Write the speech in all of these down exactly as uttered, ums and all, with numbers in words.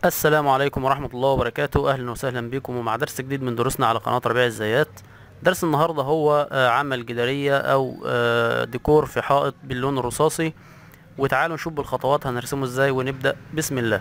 السلام عليكم ورحمة الله وبركاته. أهلا وسهلا بكم ومع درس جديد من دروسنا على قناة ربيع الزيات. درس النهاردة هو آه، عمل جدارية أو آه، ديكور في حائط باللون الرصاصي. وتعالوا نشوف بالخطوات هنرسمه ازاي ونبدأ بسم الله.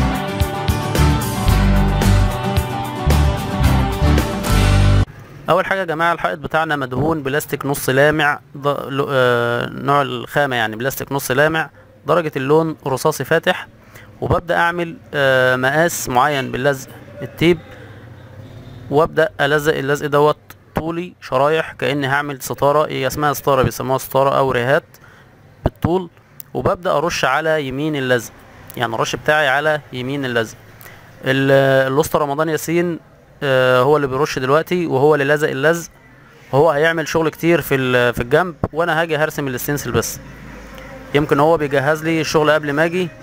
أول حاجة يا جماعة، الحائط بتاعنا مدهون بلاستيك نص لامع، آه، نوع الخامة يعني بلاستيك نص لامع، درجة اللون رصاصي فاتح. وببدأ اعمل آه مقاس معين باللزق التيب، وابدأ الزق اللزق دوت طولي شرايح كأني هعمل ستارة، هي اسمها ستارة بيسموها ستارة او ريهات بالطول. وببدأ ارش على يمين اللزق، يعني الرش بتاعي على يمين اللزق. الاسطى رمضان ياسين آه هو اللي بيرش دلوقتي، وهو اللي لزق اللزق، وهو هيعمل شغل كتير في في الجنب، وانا هاجي هرسم الاستنسل بس. يمكن هو بيجهز لي الشغل قبل ما اجي،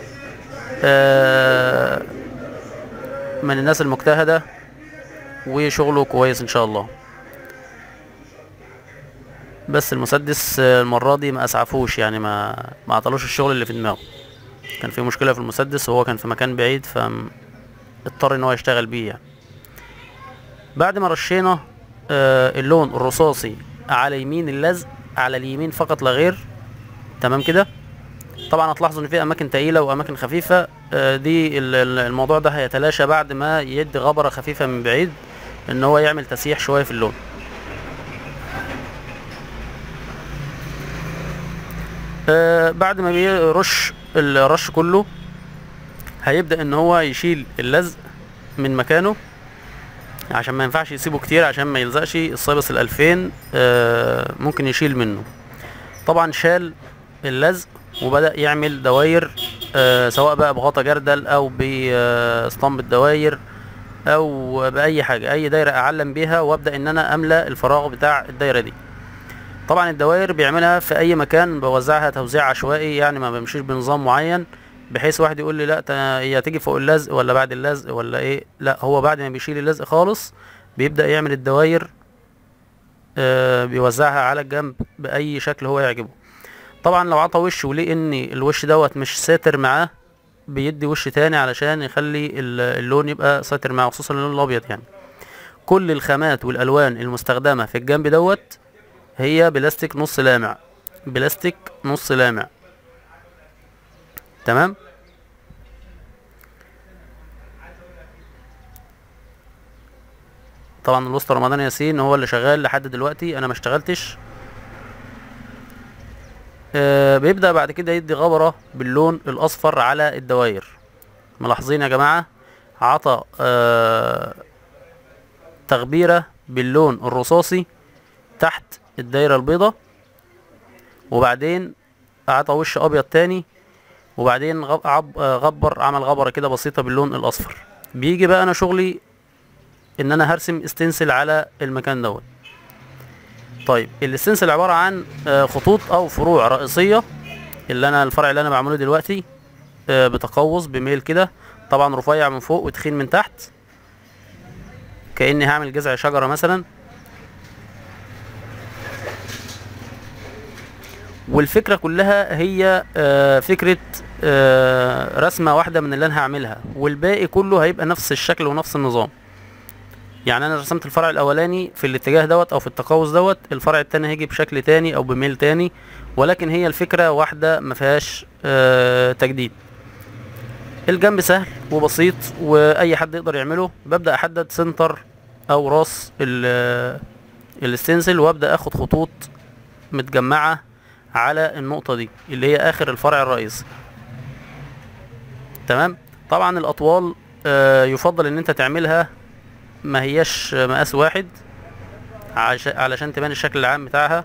آه من الناس المجتهدة وشغله كويس ان شاء الله. بس المسدس المرة دي ما اسعفوش، يعني ما ما عطلوش الشغل اللي في دماغه. كان في مشكلة في المسدس وهو كان في مكان بعيد، فاضطر ان هو يشتغل بيه يعني. بعد ما رشينا آه اللون الرصاصي على يمين اللزق، على اليمين فقط لا غير، تمام كده. طبعا هتلاحظوا ان في اماكن تقيله واماكن خفيفه، دي الموضوع ده هيتلاشى بعد ما يدي غبره خفيفه من بعيد، ان هو يعمل تسييح شويه في اللون. بعد ما بيرش الرش كله، هيبدا ان هو يشيل اللزق من مكانه، عشان ما ينفعش يسيبه كتير عشان ما يلزقش الصيبس الالفين، ممكن يشيل منه. طبعا شال اللزق وبدأ يعمل دواير، آه سواء بقى بغطا جردل او باسطمبة دواير او باي حاجة، اي دايرة اعلم بيها، وابدأ ان انا املأ الفراغ بتاع الدايرة دي. طبعا الدواير بيعملها في اي مكان، بوزعها توزيع عشوائي، يعني ما بمشيش بنظام معين بحيث واحد يقول لي لا هي تيجي فوق اللزق ولا بعد اللزق ولا ايه. لا، هو بعد ما بيشيل اللزق خالص بيبدأ يعمل الدواير، آه بيوزعها على الجنب باي شكل هو يعجبه. طبعا لو عطى وش وليه ان الوش دوت مش ساتر معاه، بيدي وش تاني علشان يخلي اللون يبقى ساتر معاه، خصوصا اللون الابيض. يعني كل الخامات والالوان المستخدمه في الجنب دوت هي بلاستيك نص لامع، بلاستيك نص لامع، تمام. طبعا الاسطى رمضان ياسين هو اللي شغال لحد دلوقتي، انا ما اشتغلتش. آه بيبدأ بعد كده يدي غبرة باللون الأصفر على الدواير. ملاحظين يا جماعة، عطى آه تغبيرة باللون الرصاصي تحت الدايرة البيضة، وبعدين عطى وش أبيض تاني، وبعدين غبر عمل غبرة كده بسيطة باللون الأصفر. بيجي بقى أنا شغلي إن أنا هرسم استنسل على المكان دوت. طيب الاستنسل عبارة عن خطوط او فروع رئيسية، اللي انا الفرع اللي انا بعمله دلوقتي بتقوس بميل كده، طبعا رفيع من فوق وتخين من تحت، كأني هعمل جذع شجرة مثلا. والفكرة كلها هي فكرة رسمة واحدة من اللي انا هعملها، والباقي كله هيبقى نفس الشكل ونفس النظام. يعني انا رسمت الفرع الاولاني في الاتجاه دوت او في التقوس دوت، الفرع التاني هيجي بشكل تاني او بميل تاني، ولكن هي الفكرة واحدة ما فيهاش آه تجديد. الجنب سهل وبسيط واي حد يقدر يعمله. ببدأ احدد سنتر او راس الاستنسل، وابدأ اخد خطوط متجمعة على النقطة دي اللي هي اخر الفرع الرئيسي، تمام. طبعا الاطوال آه يفضل ان انت تعملها ما هياش مقاس واحد علشان تبان الشكل العام بتاعها.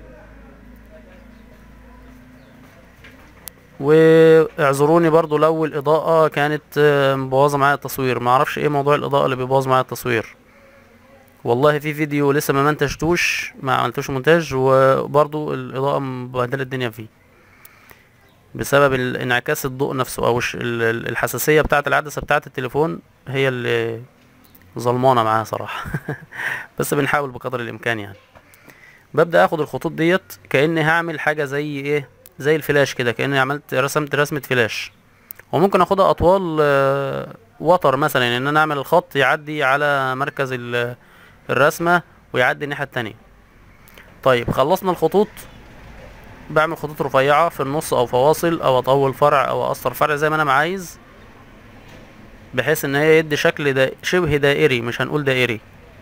واعذروني برضو لو الاضاءة كانت مبوظة معايا التصوير، ما اعرفش ايه موضوع الاضاءة اللي بيبوظ معايا التصوير. والله في فيديو لسه ما منتجتوش، ما عملتوش مونتاج، وبرضو الاضاءة مبهدلة الدنيا فيه بسبب انعكاس الضوء نفسه، او الحساسية بتاعة العدسة بتاعة التليفون هي اللي ظلمانه معاها صراحه. بس بنحاول بقدر الامكان يعني. ببدا اخد الخطوط ديت كاني هعمل حاجه زي ايه، زي الفلاش كده، كاني عملت رسمت رسمه فلاش. وممكن اخدها اطوال وتر مثلا ان انا اعمل الخط يعدي على مركز ال- الرسمة ويعدي الناحية التانية. طيب خلصنا الخطوط، بعمل خطوط رفيعة في النص او فواصل او اطول فرع او اقصر فرع زي ما انا عايز، بحيث ان هي يدي شكل دا شبه دائري، مش هنقول دائري.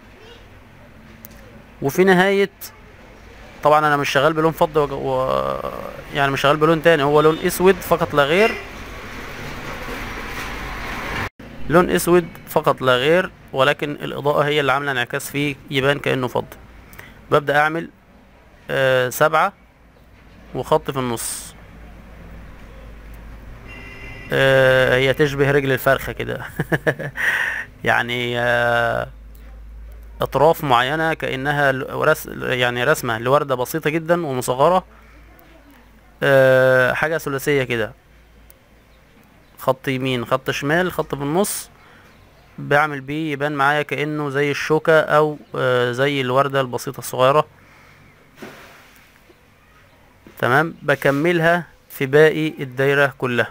وفي نهاية، طبعا انا مش شغال بلون فضي وج- و... يعني مش شغال بلون تاني، هو لون اسود فقط لا غير، لون اسود فقط لا غير، ولكن الاضاءة هي اللي عاملة انعكاس فيه يبان كأنه فضي. ببدأ اعمل آه سبعة وخط في النص. آه هي تشبه رجل الفرخة كده يعني آه اطراف معينة كأنها ل- رس يعني رسمة لوردة بسيطة جدا ومصغرة، آه حاجة ثلاثية كده، خط يمين خط شمال خط في النص، بعمل بيه يبان معايا كأنه زي الشوكة او آه زي الوردة البسيطة الصغيرة. تمام، بكملها في باقي الدايرة كلها،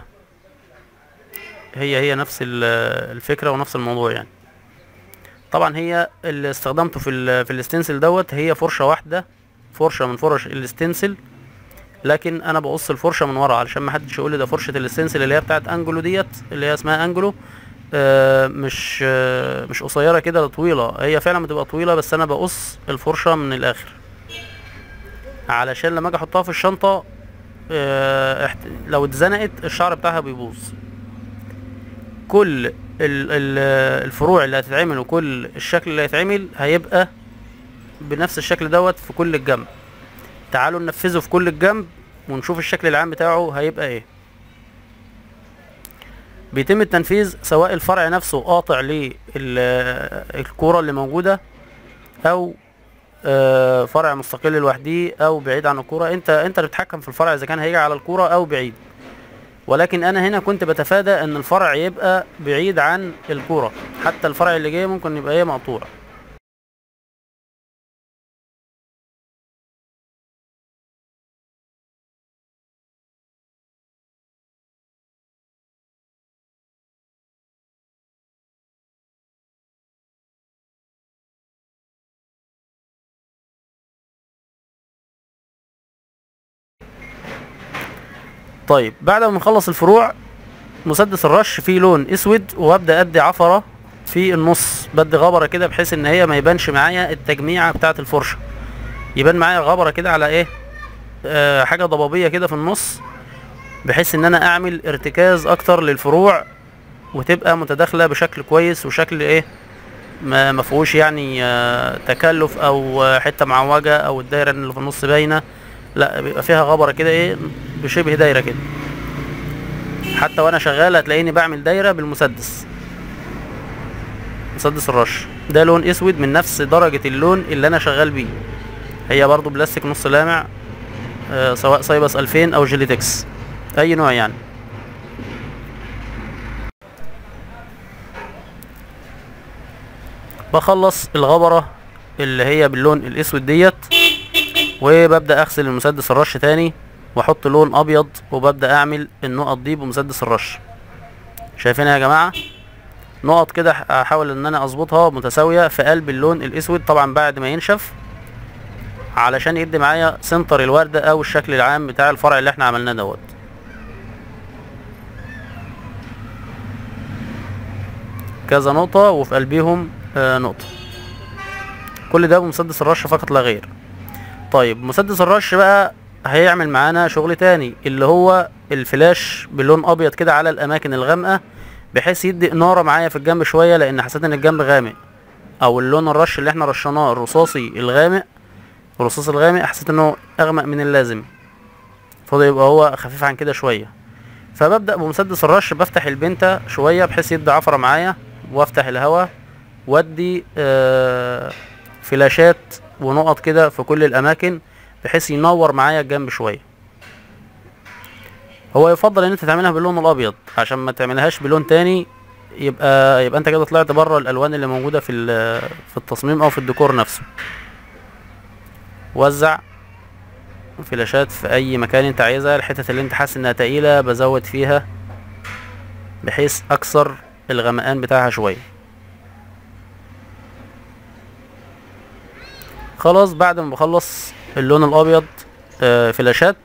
هي هي نفس ال- الفكرة ونفس الموضوع يعني. طبعا هي اللي استخدمته في ال في الاستنسل دوت هي فرشة واحدة، فرشة من فرش الاستنسل، لكن انا بقص الفرشة من ورا علشان ما حدش يقول لي ده فرشة الاستنسل اللي هي بتاعت انجلو ديت، اللي هي اسمها انجلو. آه مش آه مش قصيرة كده طويلة، هي فعلا بتبقى طويلة، بس انا بقص الفرشة من الاخر علشان لما اجي احطها في الشنطة آه احت- لو اتزنقت الشعر بتاعها بيبوظ. كل ال- ال- الفروع اللي هتتعمل وكل الشكل اللي هيتعمل هيبقى بنفس الشكل دوت في كل الجنب. تعالوا ننفذه في كل الجنب ونشوف الشكل العام بتاعه هيبقى ايه. بيتم التنفيذ سواء الفرع نفسه قاطع للكورة اللي موجودة، او آه، فرع مستقل لوحده او بعيد عن الكورة. انت انت اللي بتتحكم في الفرع اذا كان هيجي على الكورة او بعيد، ولكن انا هنا كنت بتفادى ان الفرع يبقى بعيد عن الكورة، حتى الفرع اللي جاي ممكن يبقى ايه مقطوع. طيب بعد ما نخلص الفروع، مسدس الرش فيه لون اسود، وابدا ادي عفرة في النص، بدي غبرة كده بحيث ان هي ما يبانش معايا التجميعة بتاعة الفرشة، يبان معايا غبرة كده على ايه، آه حاجة ضبابية كده في النص، بحيث ان انا اعمل ارتكاز اكتر للفروع وتبقى متداخلة بشكل كويس، وشكل ايه ما مفهوش يعني آه تكلف او آه حتة معوجة او الدايرة اللي في النص باينة، لا بيبقى فيها غبرة كده ايه بشبه دايرة كده. حتى وانا شغال هتلاقيني بعمل دايرة بالمسدس، مسدس الرش ده لون اسود من نفس درجة اللون اللي انا شغال بيه، هي برضو بلاستيك نص لامع، آه سواء سايبس ألفين او جيليتكس اي نوع يعني. بخلص الغبرة اللي هي باللون الاسود ديت، وببدأ اغسل المسدس الرش تاني واحط لون ابيض، وببدأ اعمل النقط دي بمسدس الرش. شايفينها يا جماعة؟ نقط كده احاول ان انا اظبطها متساوية في قلب اللون الاسود، طبعا بعد ما ينشف علشان يدي معايا سنتر الوردة او الشكل العام بتاع الفرع اللي احنا عملناه دوت. كذا نقطة وفي قلبيهم آه نقطة، كل ده بمسدس الرش فقط لا غير. طيب مسدس الرش بقى هيعمل معانا شغل تاني، اللي هو الفلاش باللون ابيض كده على الاماكن الغامقة، بحيث يدي انارة معايا في الجنب شوية، لان حسيت ان الجنب غامق، او اللون الرش اللي احنا رشناه الرصاصي الغامق، الرصاص الغامق حسيت انه اغمق من اللازم، فده يبقى هو خفيف عن كده شوية. فببدأ بمسدس الرش بفتح البنتة شوية بحيث يدي عفرة معايا، وافتح الهواء وادي آه فلاشات ونقط كده في كل الاماكن بحيث ينور معايا الجنب شوية. هو يفضل ان انت تعملها باللون الابيض عشان ما تعملهاش بلون تاني، يبقى يبقى انت كده طلعت بره الالوان اللي موجودة في في التصميم او في الديكور نفسه. وزع فلاشات في اي مكان انت عايزها، الحتت اللي انت حاسس انها تقيلة بزود فيها بحيث اكسر الغمقان بتاعها شوية. خلاص بعد ما بخلص اللون الابيض آه فلاشات،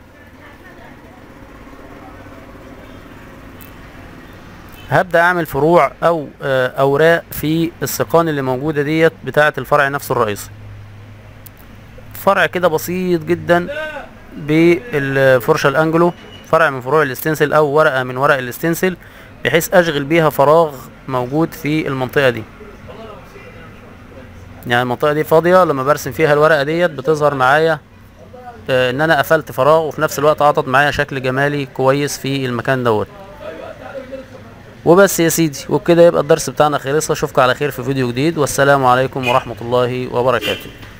هبدأ اعمل فروع او آه اوراق في السيقان اللي موجودة ديت بتاعة الفرع نفسه الرئيسي. فرع كده بسيط جدا بالفرشة الانجلو، فرع من فروع الاستنسل او ورقة من ورق الاستنسل، بحيث اشغل بيها فراغ موجود في المنطقة دي. يعني المنطقة دي فاضية، لما برسم فيها الورقة ديت بتظهر معايا آه ان انا قفلت فراغ، وفي نفس الوقت عطت معايا شكل جمالي كويس في المكان دوت. وبس يا سيدي، وبكده يبقى الدرس بتاعنا خلص. اشوفكم على خير في فيديو جديد، والسلام عليكم ورحمة الله وبركاته.